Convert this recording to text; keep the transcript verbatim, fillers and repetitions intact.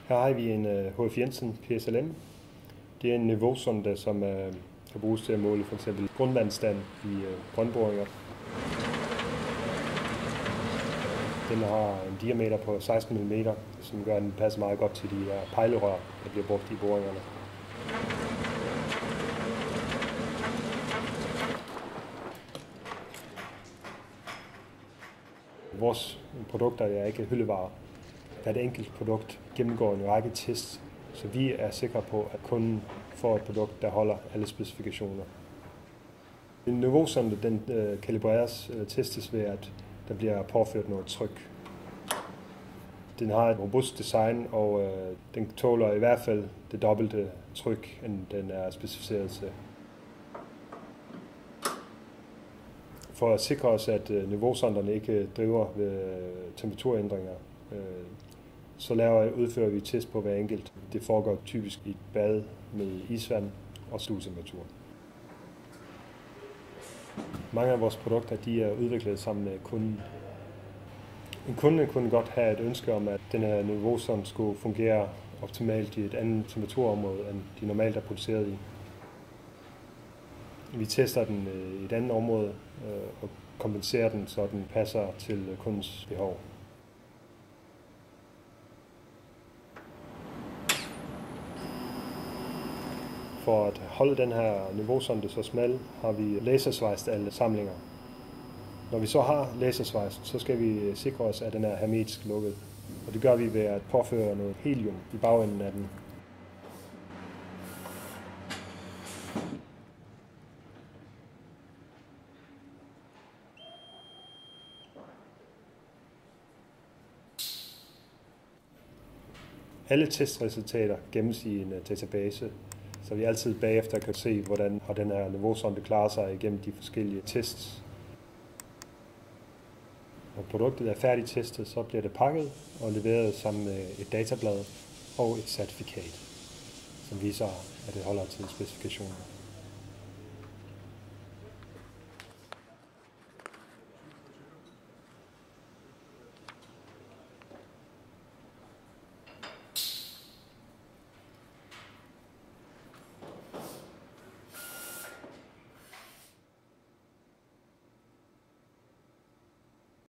Her har vi en H F Jensen P S L M. Det er en niveausonde, som kan bruges til at måle for eksempel grundvandsstand i brøndboringer. Den har en diameter på seksten millimeter, som gør, at den passer meget godt til de her pejlerør, der bliver brugt i boringerne. Vores produkter er ikke hyldevarer. Hvert enkelt produkt gennemgår en række tests, så vi er sikre på, at kunden får et produkt, der holder alle specifikationer. En niveausonde den øh, kalibreres eller testes ved, at der bliver påført noget tryk. Den har et robust design, og øh, den tåler i hvert fald det dobbelte tryk, end den er specificeret til. For at sikre os, at øh, niveausonderne ikke driver ved temperaturændringer, øh, så laver, udfører vi test på hver enkelt. Det foregår typisk i et bad med isvand og stuetemperatur. Mange af vores produkter de er udviklet sammen med kunden. En kunde kunne godt have et ønske om, at den her niveausonde skulle fungere optimalt i et andet temperaturområde, end de normalt er produceret i. Vi tester den i et andet område og kompenserer den, så den passer til kundens behov. For at holde den her niveausonde så smal, har vi lasersvejst alle samlinger. Når vi så har lasersvejst, så skal vi sikre os, at den er hermetisk lukket. Og det gør vi ved at påføre noget helium i bagenden af den. Alle testresultater gemmes i en database, så vi altid bagefter kan se, hvordan har den her niveausonde klarer sig igennem de forskellige tests. Når produktet er færdigt testet, så bliver det pakket og leveret sammen med et datablad og et certifikat, som viser, at det holder til specifikationen.